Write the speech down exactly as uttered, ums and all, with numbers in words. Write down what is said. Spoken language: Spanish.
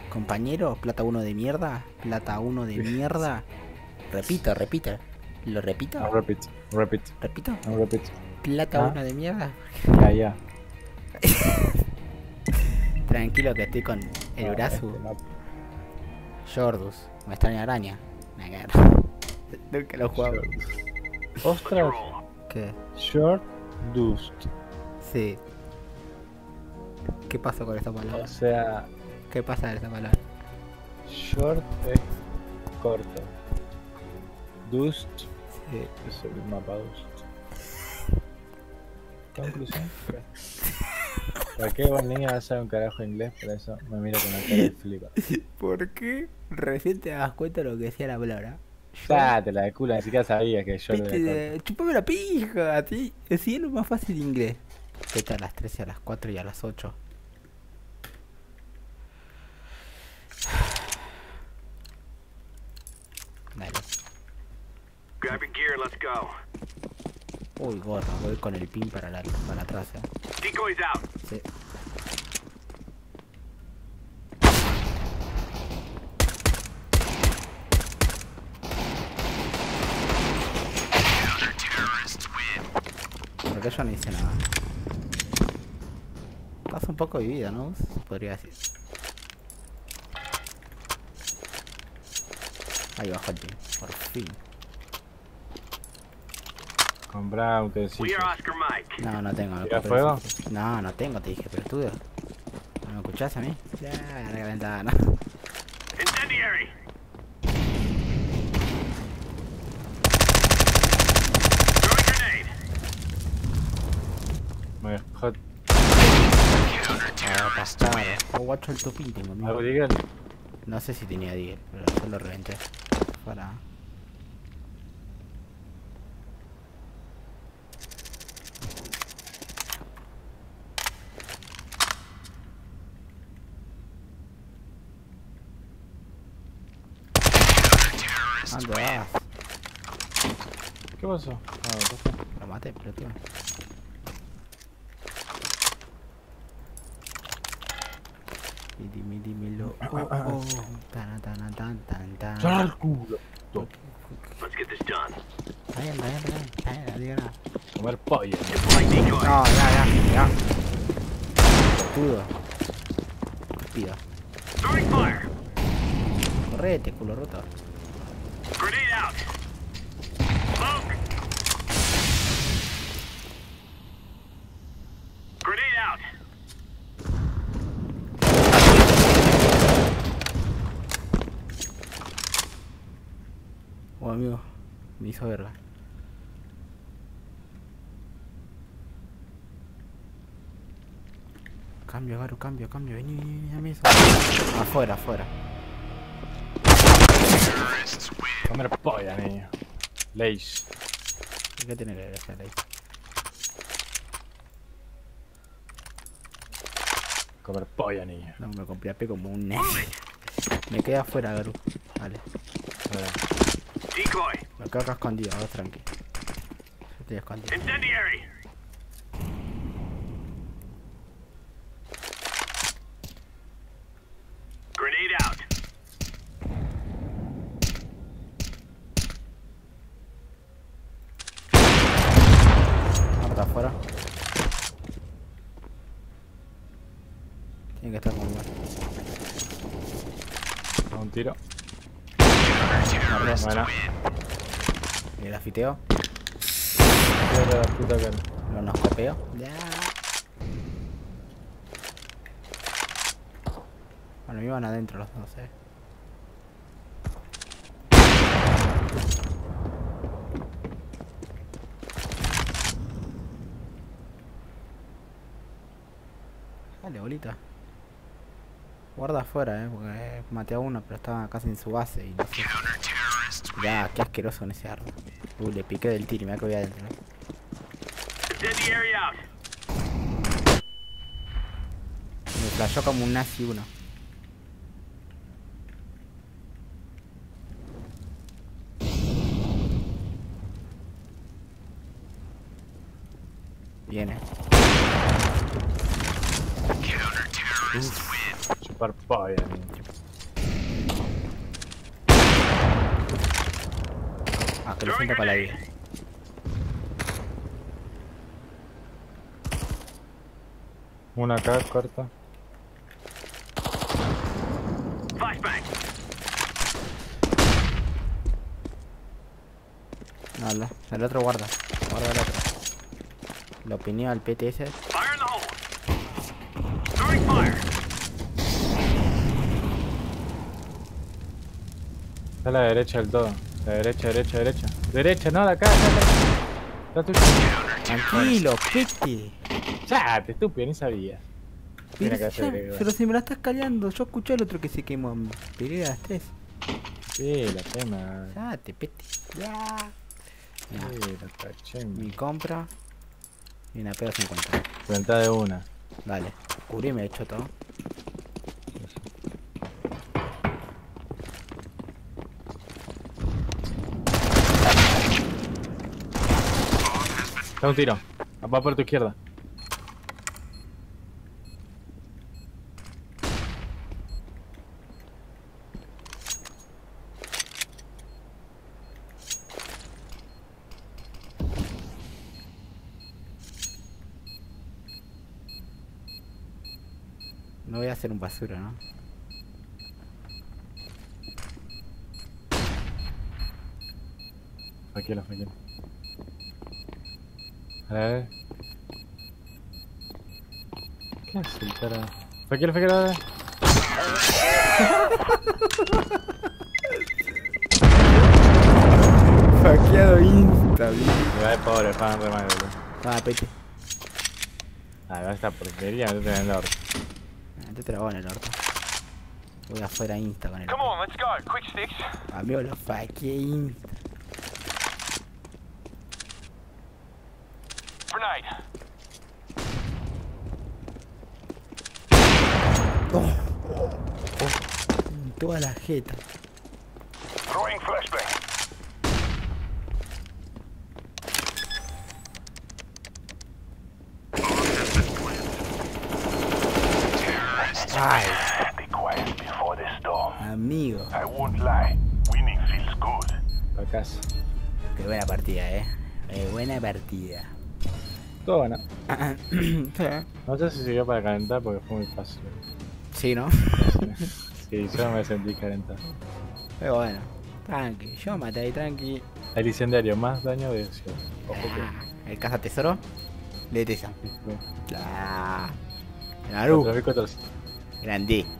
Compañero, plata uno de mierda. Plata uno de mierda. Repito, repito. ¿Lo repito? No, repeat, repeat, ¿Repito? no, repeat. Plata Ah. uno de mierda. Ya, ya. Tranquilo que estoy con el No, brazo. este no. Jordus. Me extraña araña. Nada que ver. Nunca lo jugaba. Ostras, ¿Qué? short dust. Sí. ¿Qué pasó con esta O palabra? sea, ¿Qué pasa con esta palabra? short es corto. Dust Sí. es el mapa dust. Conclusión. ¿Para qué vos niño vas a saber un carajo inglés? Por eso me miro con la cara de flipa. ¿Por qué recién te das cuenta de lo que decía la palabra? Ya, te la de culo, ni siquiera sabías que short era corto. Viste, chupame la pija, ¿sí? Sí, es lo más fácil de inglés. Vete a las tres y a las cuatro y a las ocho. Dale. Grab your gear, let's go. Uy, gorra, voy con el pin para, la, para atrás, eh. Decoys out. Sí. Porque yo no hice nada. Estás un poco vivida, ¿no? Podría decir. Ahí bajó el pin, por fin. Comprá We utensilios. are Oscar Mike. No, no tengo. ¿Tira compré fuego? el- No, no tengo, te dije, pero tú. ¿No me escuchás a mí? Ya, la ventana. Incendiary. Throwing grenade. Me dejó Ah, pasar. Oh, guacho, el topín tengo, amigo. algo Digel. No sé si tenía diez, pero yo lo reventé. Para. ¿Dónde vas? ¿Qué pasó? Ah, ¿qué fue? Lo maté, pero tío. Y dime, dímelo. Oh, oh. Tan, tan, tan, tan, tan. ¡Sal al culo! Let's get this done. Está bien, está bien, está bien. Está bien, no digo nada. Comer pollo. Deploy decoy. No, ya, ya, ya. Pelotudo. Estúpido. Throwing fire. Correte, culo roto. Grenade out. Smoke. Grenade out. Oh, amigo. Me hizo verga. Cambio, Garu, cambio, cambio. Vení, vení, vení, dame eso. Afuera, afuera. Comer polla, niño. Leis. ¿Qué tiene que hacer ahí? Comer polla, niño. No, me compré a P como un nes. Me quedé afuera, Garu. Vale. Decoy. Me quedo acá escondido, vos tranqui. Yo estoy escondido. Incendiary. Grenade out. Ah, está afuera. Tiene que estar con lugar. Un tiro. Bueno. Y el afiteo. Tira la puta cara. Lo nos copeo. Ya. Bueno, me iban adentro los dos, eh. Dale, bolita. Guarda afuera, eh, porque eh, maté a uno, pero estaba casi en su base y no sé. Ya, qué asqueroso en ese árbol. Uh, le piqué del tiro y me voy adentro, eh. Incendiary out. Me flashó como un nazi uno. Viene. Chupar polla, niño. Ah, que lo sienta para la vida. Una acá, corta. Flashbang. No, no, el otro guarda. Guarda el otro. Lo opinió al P T S. Fire in the hole. Throwing fire. Está a la derecha del todo. La derecha, derecha, derecha. Derecha, no, de acá, acá, acá. Está tu... Tranquilo, Pete. Ya, te estúpido, ni sabía. Mira acá se ve, Pero si me la estás callando, yo escuché al otro que se quemó. Pegué a las tres. Sí, la tema. Ya, te pete. Ya. Ya. Sí, la caché. Mi compra. Y una P dos cincuenta. Cuenta de una. Dale. Cubríme, hecho todo. Da un tiro. Va por tu izquierda. No voy a hacer un basura, ¿no? Tranquilo, tranquilo. A ver. ¿Qué hace el cara? Tranquilo, tranquilo, a ver. Hackeado insta, bien. Me va de pobre, fan re mal, boludo. Ah, pete. Ah, va esta porquería, no te tenés el orto. Ah, te trabó en el orto. Voy afuera insta con el. Come on, let's go. Quick sticks. Amigo, lo hackeé insta. Grenade. Oh. En toda la jeta. Throwing flashbang. Ay, Be quiet before the storm. amigo. I won't lie. Winning feels good. Pa' casa. Qué buena partida, eh. Qué buena partida. Todo bueno. Sí. No sé si sirvió para calentar porque fue muy fácil. Sí, ¿no? Sí, yo me sentí calentado. Pero bueno, tranqui. Yo maté ahí, tranqui. El incendiario, más daño de cielo. Ojo que. Ah, el caza tesoro de Tesa. Sí, Ah, fue. Naru, cuatro mil cuatrocientos. grande.